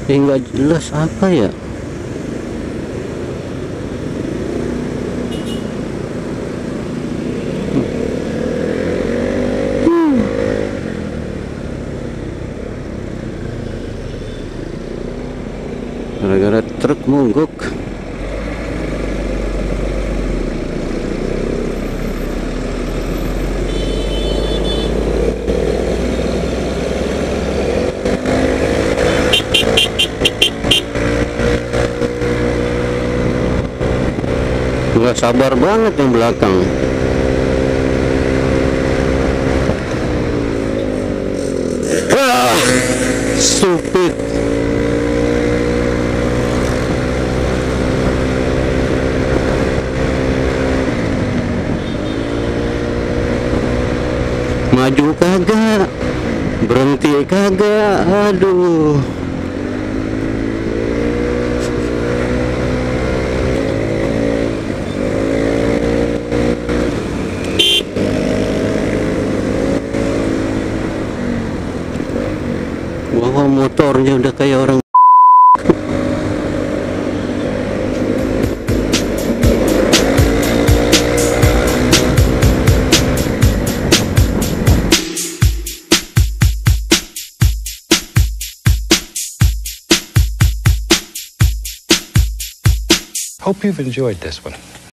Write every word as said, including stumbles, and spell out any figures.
Eh, nggak jelas apa ya. Gara-gara truk mogok. Nggak sabar banget yang belakang. Ah, stupid. Maju kagak, berhenti kagak, aduh. Wah, motornya udah kayak orang. Hope you've enjoyed this one.